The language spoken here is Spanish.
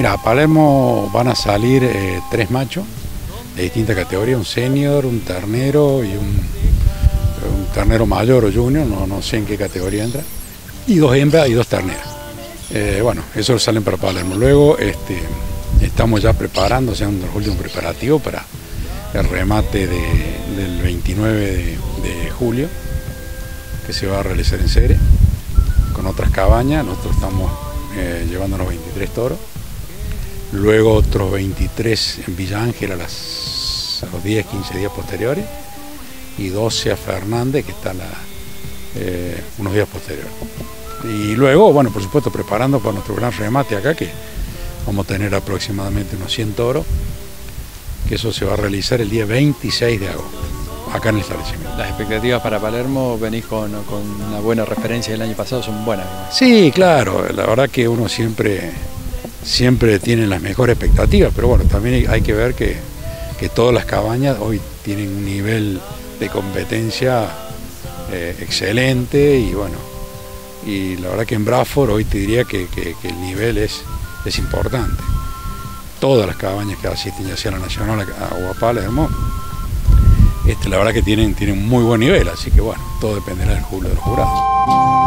Mira, a Palermo van a salir 3 machos de distintas categorías, un senior, un ternero y un ternero mayor o junior, no sé en qué categoría entra, y 2 hembras y 2 terneras. Bueno, esos salen para Palermo. Luego estamos ya preparando, haciendo los últimos preparativos para el remate del 29 de julio, que se va a realizar en Cere, con otras cabañas. Nosotros estamos llevándonos 23 toros. Luego otros 23 en Villa Ángel a los 10, 15 días posteriores, y 12 a Fernández, que está unos días posteriores. Y luego, bueno, por supuesto, preparando para nuestro gran remate acá, que vamos a tener aproximadamente unos 100 toros, que eso se va a realizar el día 26 de agosto, acá en el establecimiento. Las expectativas para Palermo, venís con una buena referencia del año pasado, son buenas. Sí, claro, la verdad que uno siempre tiene las mejores expectativas, pero bueno, también hay que ver que todas las cabañas hoy tienen un nivel de competencia excelente, y bueno, y la verdad que en Bradford hoy te diría que el nivel es importante. Todas las cabañas que asisten, ya sea a la Nacional o a Palermo, la verdad que tienen muy buen nivel, así que bueno, todo dependerá del jurado.